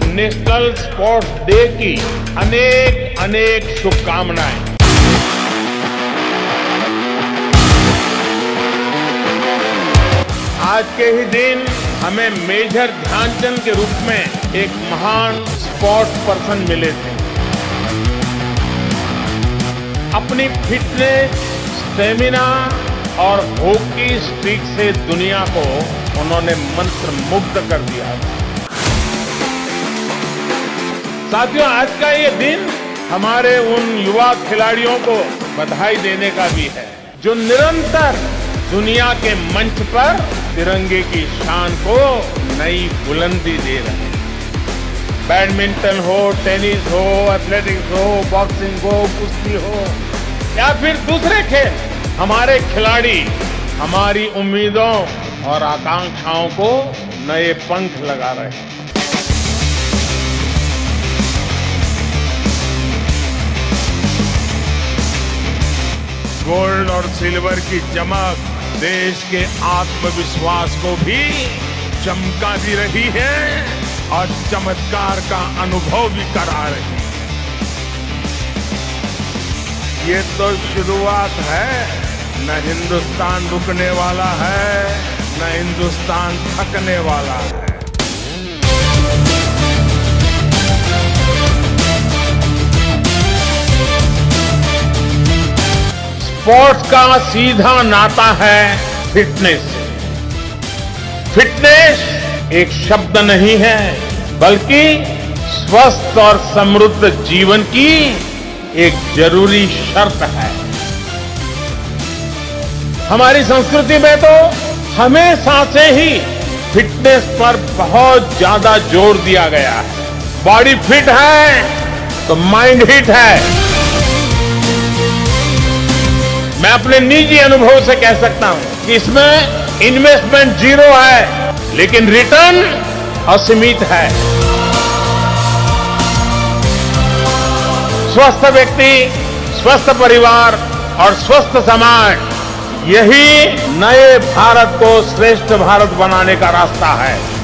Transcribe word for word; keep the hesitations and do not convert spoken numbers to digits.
National sports day की अनेक अनेक शुभकामनाएं। आज के ही दिन हमें मेजर ध्यानचंद के रूप में एक महान स्पोर्ट्स पर्सन मिले थे। अपनी फिटनेस, स्टेमिना और हॉकी स्टिक से दुनिया को उन्होंने मंत्र मुग्ध कर दिया। साथियों, आज का ये दिन हमारे उन युवा खिलाड़ियों को बधाई देने का भी है जो निरंतर दुनिया के मंच पर तिरंगे की शान को नई बुलंदी दे रहे हैं। बैडमिंटन हो, टेनिस हो, एथलेटिक्स हो, बॉक्सिंग हो, कुश्ती हो या फिर दूसरे खेल, हमारे खिलाड़ी हमारी उम्मीदों और आकांक्षाओं को नए पंख लगा रहे हैं। गोल्ड और सिल्वर की चमक देश के आत्मविश्वास को भी चमका रही है और चमत्कार का अनुभव भी करा रही है। ये तो शुरुआत है, न हिंदुस्तान रुकने वाला है, न हिंदुस्तान थकने वाला है। स्पोर्ट्स का सीधा नाता है फिटनेस से। फिटनेस एक शब्द नहीं है, बल्कि स्वस्थ और समृद्ध जीवन की एक जरूरी शर्त है। हमारी संस्कृति में तो हमेशा से ही फिटनेस पर बहुत ज्यादा जोर दिया गया है। बॉडी फिट है तो माइंड हिट है। मैं अपने निजी अनुभव से कह सकता हूं कि इसमें इन्वेस्टमेंट जीरो है, लेकिन रिटर्न असीमित है। स्वस्थ व्यक्ति, स्वस्थ परिवार और स्वस्थ समाज, यही नए भारत को श्रेष्ठ भारत बनाने का रास्ता है।